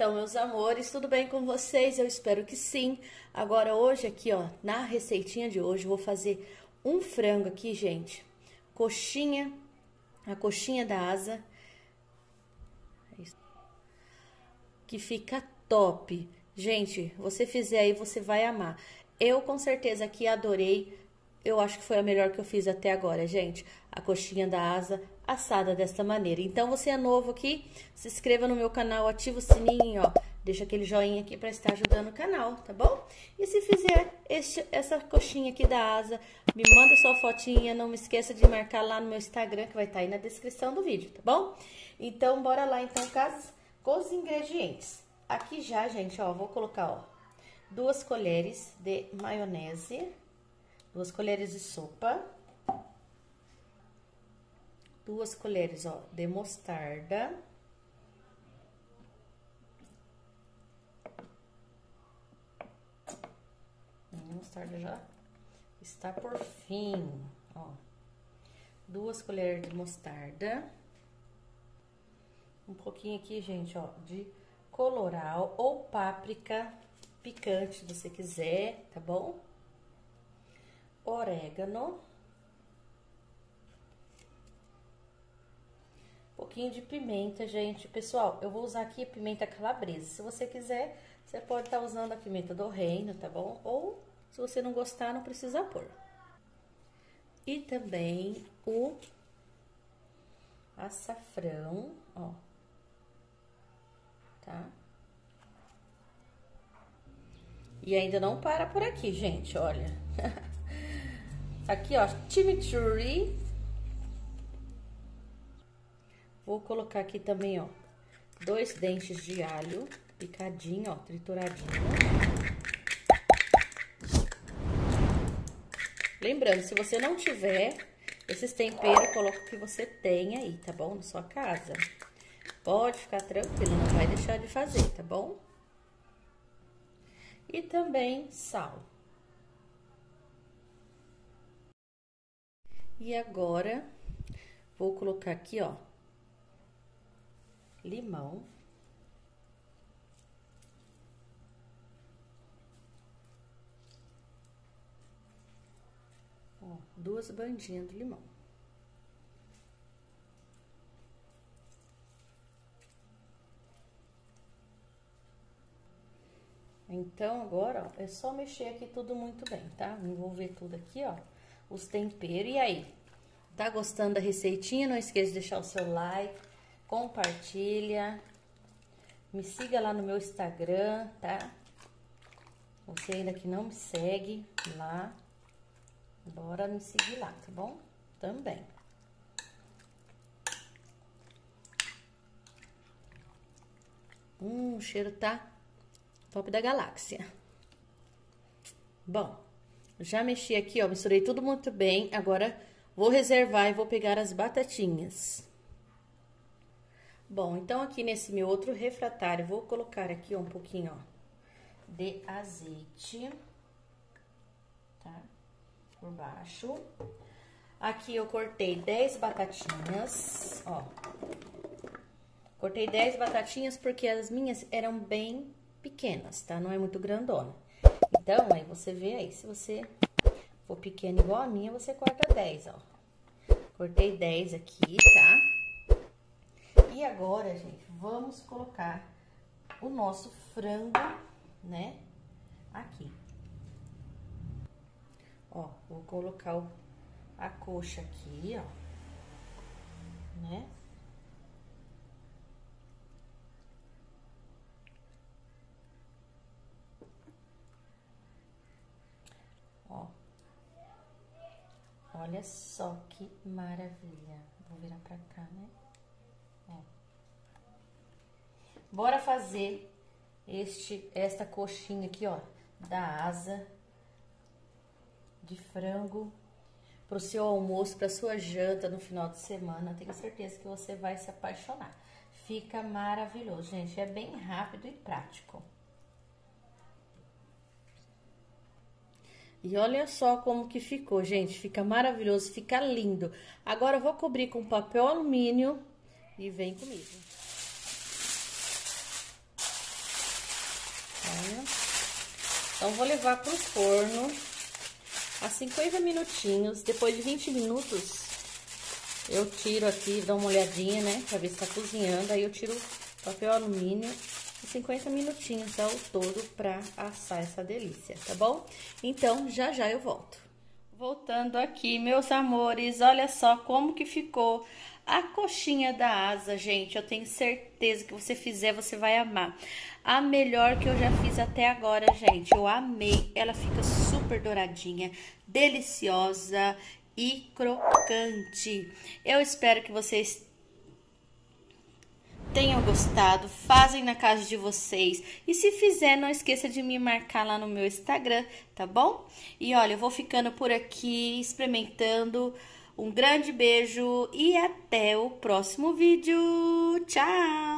Então, meus amores, tudo bem com vocês? Eu espero que sim. Agora, hoje aqui, ó, na receitinha de hoje, eu vou fazer um frango aqui, gente. Coxinha, a coxinha da asa. Que fica top. Gente, você fizer aí, você vai amar. Eu, com certeza, aqui adorei. Eu acho que foi a melhor que eu fiz até agora, gente. A coxinha da asa assada desta maneira. Então, você é novo aqui, se inscreva no meu canal, ativa o sininho, ó. Deixa aquele joinha aqui para estar ajudando o canal, tá bom? E se fizer essa coxinha aqui da asa, me manda sua fotinha. Não me esqueça de marcar lá no meu Instagram, que vai estar aí na descrição do vídeo, tá bom? Então, bora lá, então, com os ingredientes. Aqui já, gente, ó, vou colocar, ó, 2 colheres de maionese, 2 colheres de sopa, 2 colheres, ó, de mostarda, a mostarda já está por fim, ó, 2 colheres de mostarda, um pouquinho aqui, gente, ó, de colorau ou páprica picante, se você quiser, tá bom? Orégano, um pouquinho de pimenta, gente. Pessoal, eu vou usar aqui a pimenta calabresa. Se você quiser, você pode estar usando a pimenta do reino, tá bom? Ou, se você não gostar, não precisa pôr. E também o açafrão, ó. Tá? E ainda não para por aqui, gente, olha. Aqui, ó, chimichurri. Vou colocar aqui também, ó, 2 dentes de alho, picadinho, ó, trituradinho. Lembrando, se você não tiver esses temperos, coloca o que você tem aí, tá bom? Na sua casa. Pode ficar tranquilo, não vai deixar de fazer, tá bom? E também sal. E agora, vou colocar aqui, ó, limão. Ó, 2 bandinhas de limão. Então, agora, ó, é só mexer aqui tudo muito bem, tá? Envolver tudo aqui, ó, os temperos. E aí, tá gostando da receitinha? Não esqueça de deixar o seu like, compartilha, me siga lá no meu Instagram, tá? Você ainda que não me segue lá, bora me seguir lá, tá bom? Também. O cheiro tá top da galáxia. Bom, já mexi aqui, ó, misturei tudo muito bem. Agora, vou reservar e vou pegar as batatinhas. Bom, então, aqui nesse meu outro refratário, vou colocar aqui, ó, um pouquinho, ó, de azeite, tá? Por baixo. Aqui eu cortei 10 batatinhas, ó. Cortei 10 batatinhas porque as minhas eram bem pequenas, tá? Não é muito grandona. Então, aí você vê aí, se você for pequena igual a minha, você corta 10, ó. Cortei 10 aqui, tá? E agora, gente, vamos colocar o nosso frango, né? Aqui. Ó, vou colocar a coxa aqui, ó. Né? Ó, olha só que maravilha. Vou virar pra cá, né? Ó. Bora fazer esta coxinha aqui, ó, da asa de frango pro seu almoço, pra sua janta no final de semana. Tenho certeza que você vai se apaixonar. Fica maravilhoso, gente. É bem rápido e prático. E olha só como que ficou, gente. Fica maravilhoso, fica lindo. Agora eu vou cobrir com papel alumínio e vem comigo. Então, vou levar pro forno a 50 minutinhos. Depois de 20 minutos, eu tiro aqui, dou uma olhadinha, né? Pra ver se tá cozinhando. Aí eu tiro o papel alumínio. 50 minutinhos ao todo pra assar essa delícia, tá bom? Então, já já eu volto. Voltando aqui, meus amores, olha só como que ficou a coxinha da asa, gente. Eu tenho certeza que você fizer, você vai amar. A melhor que eu já fiz até agora, gente. Eu amei. Ela fica super douradinha, deliciosa e crocante. Eu espero que vocês tenham gostado, fazem na casa de vocês. E se fizer, não esqueça de me marcar lá no meu Instagram, tá bom? E olha, eu vou ficando por aqui, experimentando. Um grande beijo e até o próximo vídeo. Tchau!